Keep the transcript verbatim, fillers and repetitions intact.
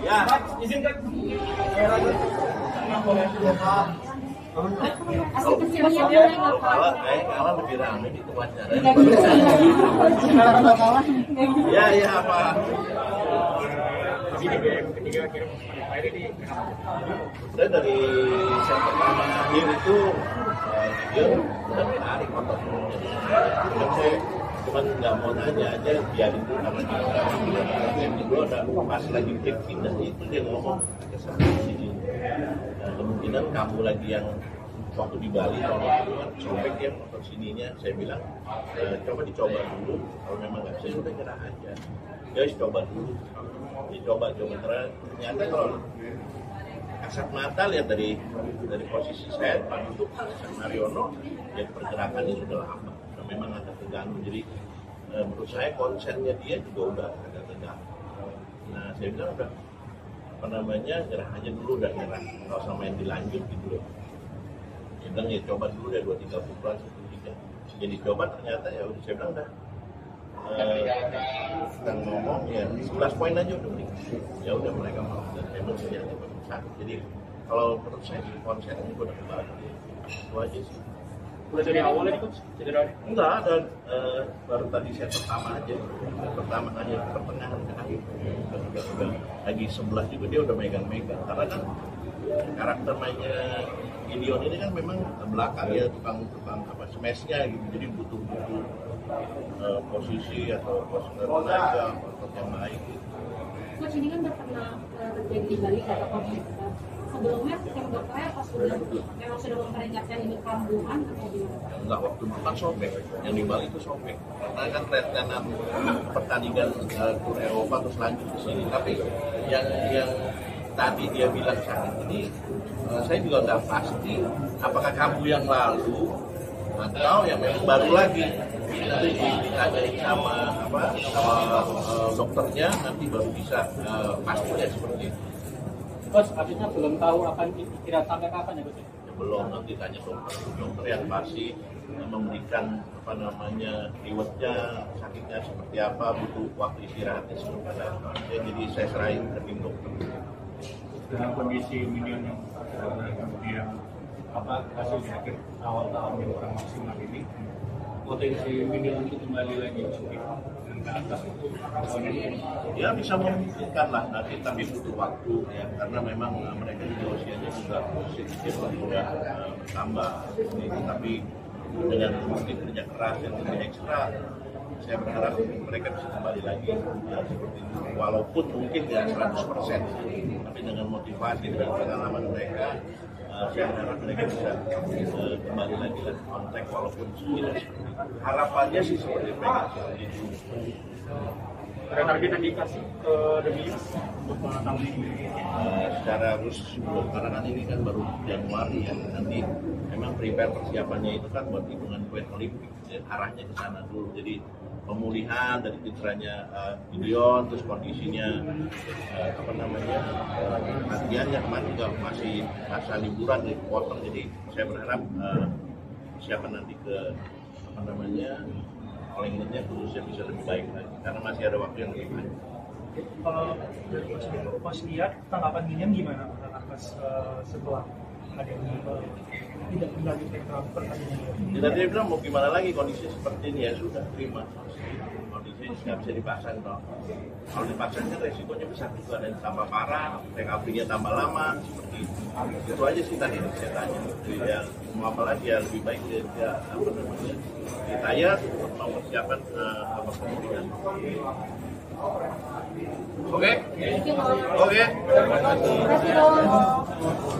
Ya, izinkan. Kalau kalah, kayak kalah lebih ramai di tempat acara. Ya, ya apa? Saya dari set pertama akhir itu dia udah menarik motornya. Saya cuman nggak mau nanya aja, biarin dulu karena yang kedua ada pas lagi break pindah itu dia ngomong ke sana sini. Nah, kemungkinan kamu lagi yang waktu di Bali tahun lalu kan sobek ya motor sininya, saya bilang e, coba dicoba dulu, kalau memang nggak bisa udah nyerah aja. Guys coba dulu, dicoba coba ternyata kalau kasat mata lihat dari dari posisi saya untuk Mariono ya pergerakannya sudah lama, dan memang agak terganggu. Jadi e, menurut saya konsennya dia juga udah agak terganggu. Nah saya bilang udah apa namanya nyerah aja dulu, udah nyerah kalau sama yang dilanjut gitu loh. Dia bilang ya coba dulu deh dua tiga bulan satu tiga. Jadi coba ternyata ya udah saya bilang udah kita uh, ngomong ya sebelas poin aja udah beri. Ya udah mereka mau dan memang ternyata satu. Jadi kalau menurut saya sih konsennya udah kembali. Itu aja sih. Udah dari awal nih coach? Cedera? Enggak, ada uh, baru tadi set pertama aja. Set pertama aja pertengahan ke akhir. Udah, udah lagi sebelah juga dia udah megang-megang. Karena kan karakter mainnya Gideon ini kan memang belakang ya tukang-tukang apa smashnya gitu. Jadi butuh-butuh uh, posisi atau posisi tenaga untuk yang baik. Gitu. Coach ini kan udah pernah terjadi di Bali atau konflik. Sebelumnya yang berkaya pas sudah memang sudah memperingatkan ini kambuhan atau gimana? Enggak, waktu itu kan sobek, yang di Bali itu sobek. Karena kan rentenan pertandingan uh, Tour Eropa terus lanjut ke sini. Tapi yang yang tadi dia bilang sakit ini, uh, saya juga nggak pasti apakah kambuh yang lalu atau yang memang baru lagi. Nanti ditanyain sama apa sama uh, dokternya, nanti baru bisa uh, pastinya seperti itu. Coach, artinya belum tahu akan kira sampai kapan ya Coach? Ya, belum, nanti tanya dokter. Dokter yang pasti memberikan apa namanya riwetnya, sakitnya seperti apa, butuh waktu istirahatnya seperti apa. Ya, jadi saya serahin ke tim dokter. Dengan kondisi Minion yang kemudian apa hasil di akhir awal tahun yang kurang maksimal ini, potensi Minion untuk kembali lagi dan ke atas itu ya bisa memungkinkan lah nanti, tapi butuh waktu ya karena memang uh, mereka juga usianya juga sedikit sudah uh, bertambah ini, tapi dengan mungkin kerja keras dan kerja ekstra saya berharap mereka bisa kembali lagi ya, seperti itu walaupun mungkin tidak seratus persen tapi dengan motivasi dan pengalaman mereka uh, saya berharap mereka bisa uh, kembali lagi lah kontak walaupun tidak seperti itu. Harapannya sih seperti mereka seperti itu. Ada target yang dikasih ke Demius untuk mengatasi ini? Uh, secara harus belum, karena kan ini kan baru Januari ya, nanti memang prepare persiapannya itu kan buat hitungan poin Olimpik ya, arahnya ke sana dulu. Jadi pemulihan dari cederanya uh, Gideon, terus kondisinya uh, apa namanya uh, latihannya kemarin juga masih masa liburan dari potong, jadi saya berharap uh, persiapan nanti ke apa namanya All Englandnya khususnya bisa lebih baik lagi karena masih ada waktu yang lebih banyak. Kalau dari Mas lihat tanggapan Minion gimana atas uh, setelah ada yang uh, tidak dilanjutkan ke pertandingan? Jadi dia bilang mau gimana lagi kondisi seperti ini ya sudah terima. Kondisi nggak bisa dipaksain toh. Kalau dipaksain kan resikonya besar juga dan tambah parah, recovery-nya tambah lama seperti itu. Itu aja sih tadi saya tanya. Jadi ya mau apa lagi ya lebih baik dia, dia apa namanya kita ya mau persiapan uh, apa pemulihan. Oke, oke. Terima kasih.